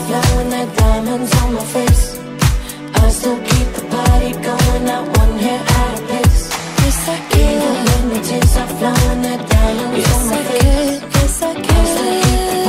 flowing, that diamonds on my face. I still keep the party going, not one hair out of place. Yes, I can. Even when the tears are flowing, that diamonds on my face. Yes, I can. I still keep the